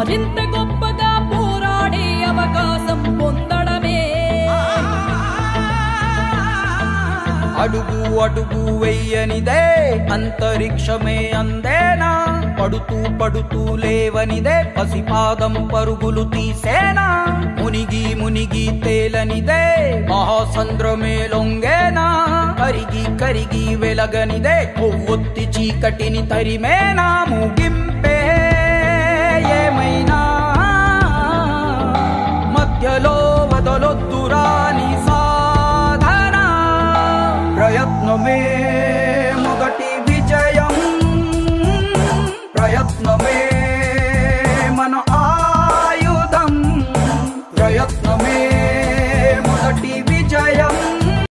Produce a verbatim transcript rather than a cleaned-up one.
మరింత గొప్పగా పోరాడే అవకాశం పొందడమే. అడుగు అడుగు వెయ్యనిదే అంతరిక్షమే అందేనా, పడుతూ పడుతూ లేవనిదే పసిపాదం పరుగులు తీసేనా, మునిగి మునిగి తేలనిదే మహాసంద్రమే లొంగేనా, కరిగి కరిగి వెలగనిదే కొవ్వొత్తి చీకటిని తరిమేనా, ముగింపే ఏమైనా మధ్యలో వదలొద్దురాని సాధన, ప్రయత్నమే మొదటి విజయం, ప్రయత్నమే మన ఆయుధం, ప్రయత్నమే